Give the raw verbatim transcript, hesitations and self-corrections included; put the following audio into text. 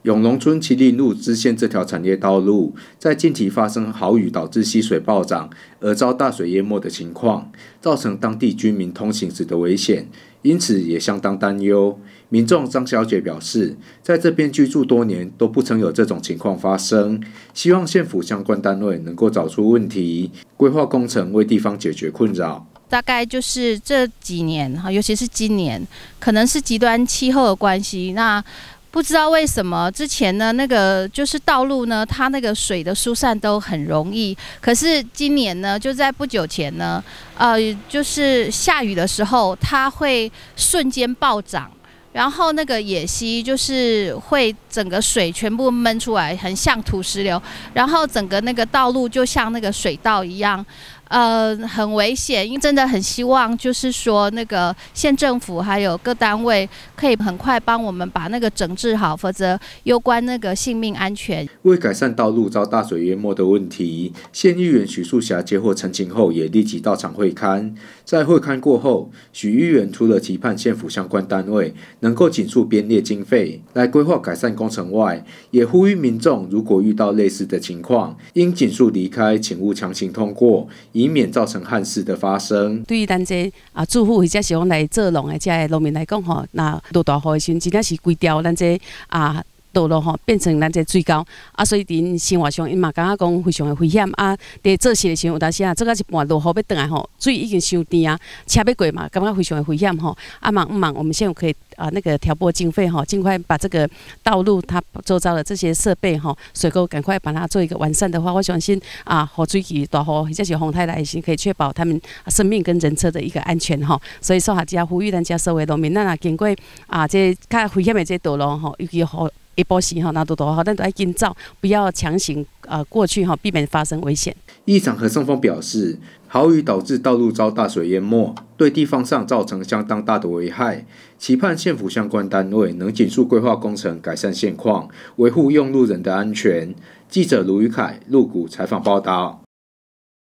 永隆村麒麟路支线这条产业道路，在近期发生豪雨导致溪水暴涨而遭大水淹没的情况，造成当地居民通行时的危险，因此也相当担忧。民众张小姐表示，在这边居住多年都不曾有这种情况发生，希望县府相关单位能够找出问题，规划工程为地方解决困扰。 大概就是这几年哈，尤其是今年，可能是极端气候的关系，那不知道为什么之前呢，那个就是道路呢，它那个水的疏散都很容易，可是今年呢，就在不久前呢，呃，就是下雨的时候，它会瞬间暴涨。然后那个野溪就是会整个水全部闷出来，很像土石流，然后整个那个道路就像那个水道一样，呃，很危险。因为真的很希望，就是说那个县政府还有各单位可以很快帮我们把那个整治好，否则攸关那个性命安全。 为改善道路遭大水淹没的问题，县议员许素霞接获陈情后，也立即到场会勘。在会勘过后，许议员除了期盼县府相关单位能够紧速编列经费来规划改善工程外，也呼吁民众如果遇到类似的情况，应紧速离开，请勿强行通过，以免造成憾事的发生。 对于咱这啊住户或者是讲来做农的这些农民来讲吼，那落大雨的时阵，真正是规条咱这啊。道路吼变成咱这水沟啊，所以伫生活上因嘛感觉讲非常的危险啊。伫做事的时候，有当时啊，做到一半落雨要转来吼，水已经伤甜啊，车要过嘛，感觉非常的危险吼。啊，忙唔忙，我们现在可以啊那个调拨经费吼，尽快把这个道路它周遭的这些设备吼，水沟赶快把它做一个完善的话，我相信啊，雨水期大雨或者是风台来时，可以确保他们生命跟人车的一个安全吼。所以说下只呼吁咱家所有农民，咱若经过啊这较危险的这道路吼，尤其雨。下晡时吼，那都多好，咱都要尽早，不要强行呃过去哈，避免发生危险。 议长何胜峰表示，豪雨导致道路遭大水淹没，对地方上造成相当大的危害，期盼县府相关单位能紧速规划工程，改善现况，维护用路人的安全。记者卢宇凯、陆谷采访报道。